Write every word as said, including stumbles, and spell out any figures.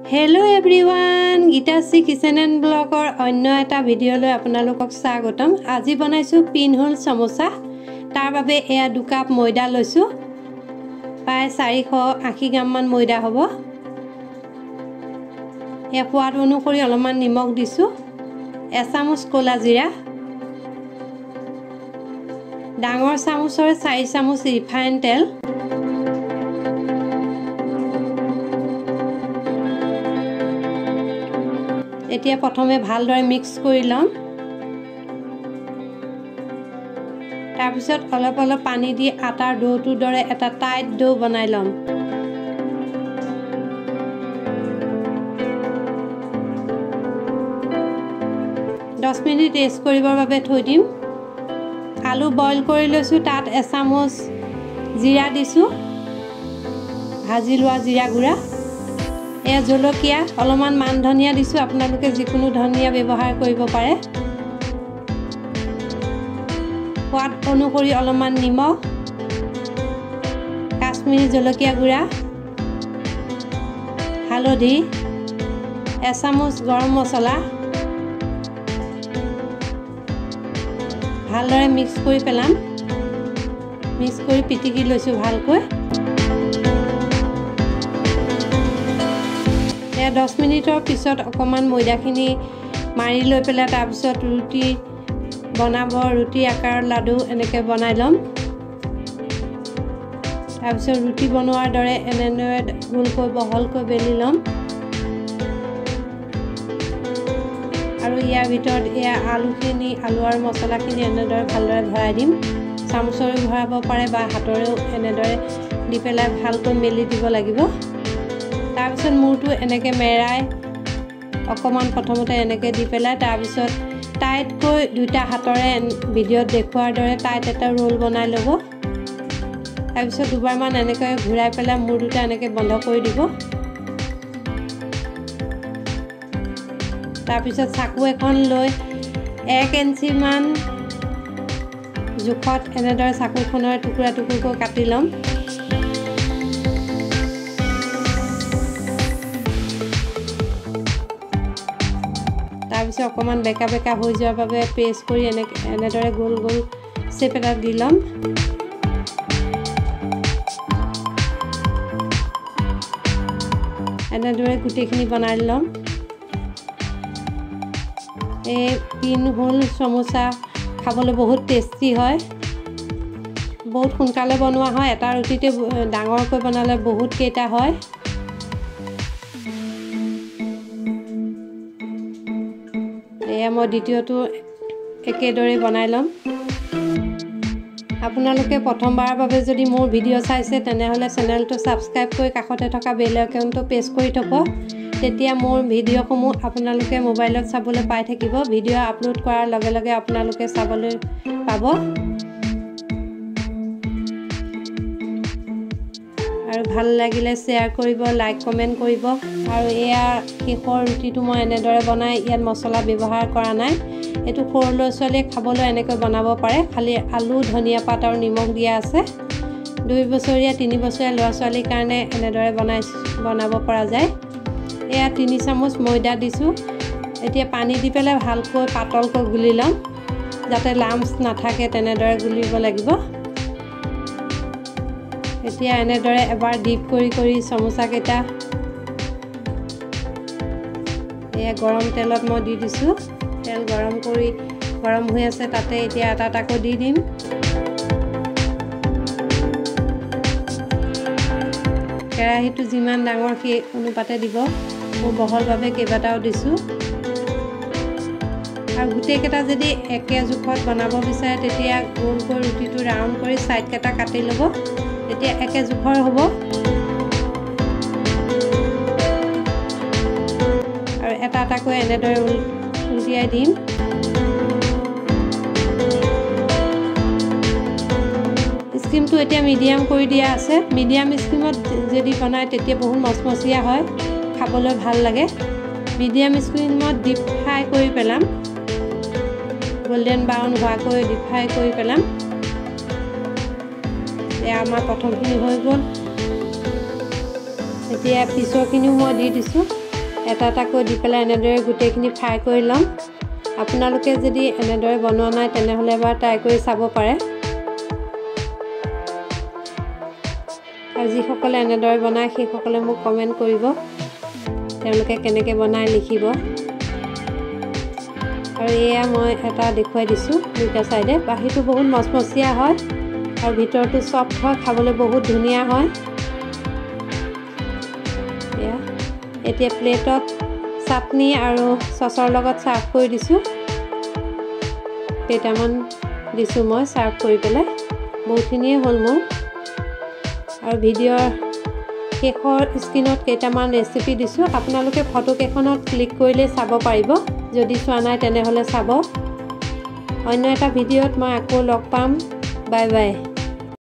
Hello everyone, Gitashi Kitchen and Blogger অন্য এটা ভিডিওলৈ আপোনালোকক স্বাগতম। আজি বনাইছো পিনহোল সমোসা। তাৰ বাবে এয়া দুই কাপ ময়দা লৈছো। প্ৰায় চাৰিশ আশী গ্ৰাম মান ময়দা হ'ব। এয়া সোৱাদ অনুসৰি অলপমান নিমখ দিছো। এচামুচ ক'লা জিৰা। ডাঙৰ চামুচৰ চাৰি চামুচ ৰিফাইন তেল। এতিয়া প্ৰথমে ভালদৰে মিক্স কৰি লম। তাৰ পিছত অলপ অলপ পানী দি আটাৰ ডোটোৰ দৰে এটা টাইট ডো বনাই লম। দহ মিনিট ৰেষ্ট কৰিবৰ বাবে থৈ দিম। আলু বইল কৰি লৈছো, তাত এচামুচ জিৰা দিছো, ভাজি লোৱা জিৰা গুড়া। এয়া জলকীয়া, অলপমান মান ধনিয়া দিছো, আপোনালোকে যিকোনো ধনিয়া ব্যৱহাৰ কৰিব পাৰে। সোৱাদ অনুসৰি অলপমান নিমখ, কাশ্মীৰী জলকীয়া গুড়া, হালধি, এচামুচ গৰম মছলা। ভালদৰে মিক্স কৰি পেলাম। মিক্স কৰি পিটিকি লৈছো ভালকৈ। দহ মিনিটৰ পিছত অকমান ময়দাখিনি মাৰি লৈ পেলাই তাৰপিছত ৰুটি বনাব। ৰুটি আকাৰৰ লাডু এনেকৈ বনাই ল'ম। তাৰপিছত ৰুটি বনোৱাৰ দৰে এনেদৰে গোলকৈ বহলকৈ বেলি ল'ম। আৰু ইয়াৰ ভিতৰত এয়া আলুখিনি আলু আৰু মছলাখিনি এনেদৰে ভালদৰে ভৰাই দিম। চামুচেৰে ভৰাব পাৰে বা হাতৰেও এনেদৰে দি পেলাই ভালকৈ মেলি দিব লাগিব। তাৰপিছত মূৰটো এনেকৈ মেৰাই অকণমান প্ৰথমতে এনেকৈ দি পেলাই তাৰপিছত টাইটকৈ দুইটা হাতৰে ভিডিঅ'ত দেখুৱাৰ দৰে টাইট এটা ৰোল বনাই ল'ব। তাৰপিছত দুবাৰমান এনেকৈ ঘূৰাই পেলাই মূৰ দুটা এনেকৈ বন্ধ কৰি দিব। তাৰপিছত চাকু এখন লৈ এক ইঞ্চিমান জোখত এনেদৰে চাকুখনৰ টুকুৰা টুকুৰকৈ কাটি ল'ম। তাৰপিছত অকণমান বেকা বেকা হৈ যোৱাৰ বাবে প্ৰেছ কৰি এনে এনেদৰে গোল গোল চেপ এটা দি ল'ম। এনেদৰে গোটেইখিনি বনাই ল'ম। এই পিনহোল সমোসা খাবলৈ বহুত টেষ্টি হয়। বহুত সোনকালে বনোৱা হয়। এটা ৰুটিতে ডাঙৰকৈ বনালে বহুত কেইটা হয়। এয়া মই দ্বিতীয়টো একেদৰে বনাই ল'ম। আপোনালোকে প্ৰথমবাৰৰ বাবে যদি মোৰ ভিডিঅ' চাইছে তেনেহ'লে চেনেলটো ছাবস্ক্ৰাইব কৰি কাষতে থকা বেল আইকনটো প্ৰেছ কৰি থ'ব। তেতিয়া মোৰ ভিডিঅ'সমূহ আপোনালোকে মোবাইলত চাবলৈ পাই থাকিব। ভিডিঅ' আপলোড কৰাৰ লগে লগে আপোনালোকে চাবলৈ পাব। আৰু ভাল লাগিলে শ্বেয়াৰ কৰিব, লাইক কমেণ্ট কৰিব। আৰু এয়া শেষৰ ৰুটিটো মই এনেদৰে বনাই ইয়াত মছলা ব্যৱহাৰ কৰা নাই। এইটো সৰু ল'ৰা ছোৱালীয়ে খাবলৈ এনেকৈ বনাব পাৰে। খালি আলু, ধনিয়া পাত আৰু নিমখ দিয়া আছে। দুই বছৰীয়া তিনি বছৰীয়া ল'ৰা ছোৱালীৰ কাৰণে এনেদৰে বনাই বনাব পৰা যায়। এয়া তিনি চামুচ ময়দা দিছোঁ। এতিয়া পানী দি পেলাই ভালকৈ পাতলকৈ গুলি ল'ম, যাতে লাম্পছ নাথাকে তেনেদৰে গুলিব লাগিব। এতিয়া এনেদৰে এবাৰ ডিপ কৰি কৰি সমোসাকেইটা এয়া গৰম তেলত মই দি দিছোঁ। তেল গৰম কৰি গৰম হৈ আছে, তাতে এতিয়া এটা এটাকৈ দি দিম। কেৰাহীটো যিমান ডাঙৰ সেই অনুপাতে দিব। মই বহলভাৱে কেইবাটাও দিছোঁ। আৰু গোটেইকেইটা যদি একে জোখত বনাব বিচাৰে তেতিয়া গোলকৈ ৰুটিটো ৰাউণ্ড কৰি ছাইডকেইটা কাটি ল'ব। তেতিয়া একে জোখৰ হ'ব। আৰু এটা এটাকৈ এনেদৰে উলিয়াই দিম। স্কিমটো এতিয়া মিডিয়াম কৰি দিয়া আছে। মিডিয়াম স্কিমত যদি বনায় তেতিয়া বহুত মচমচীয়া হয়, খাবলৈ ভাল লাগে। মিডিয়াম স্কিমত ডিপ ফ্ৰাই কৰি পেলাম। গোল্ডেন ব্ৰাউন হোৱাকৈ ডিপ ফ্ৰাই কৰি পেলাম। এয়া আমাৰ প্ৰথমখিনি হৈ গ'ল। এতিয়া পিছৰখিনিও মই দি দিছোঁ। এটা এটাকৈ দি পেলাই এনেদৰে গোটেইখিনি ফ্ৰাই কৰি ল'ম। আপোনালোকে যদি এনেদৰে বনোৱা নাই তেনেহ'লে এবাৰ ট্ৰাই কৰি চাব পাৰে। আৰু যিসকলে এনেদৰে বনায় সেইসকলে মোক কমেণ্ট কৰিব, তেওঁলোকে কেনেকৈ বনায় লিখিব। আৰু এয়া মই এটা দেখুৱাই দিছোঁ দুইটা চাইডে। বাহিৰটো বহুত মচমচীয়া হয় আৰু ভিতৰটো চফ্ট হয়, খাবলৈ বহুত ধুনীয়া হয়। এয়া এতিয়া প্লেটত চাটনি আৰু চচৰ লগত চাৰ্ভ কৰি দিছোঁ। কেইটামান দিছোঁ মই চাৰ্ভ কৰি পেলাই, বহুতখিনিয়ে হ'ল মোৰ। আৰু ভিডিঅ'ৰ শেষৰ স্ক্ৰীণত কেইটামান ৰেচিপি দিছোঁ, আপোনালোকে ফটোকেইখনত ক্লিক কৰিলে চাব পাৰিব। যদি চোৱা নাই তেনেহ'লে চাব। অন্য এটা ভিডিঅ'ত মই আকৌ লগ পাম। Bye bye.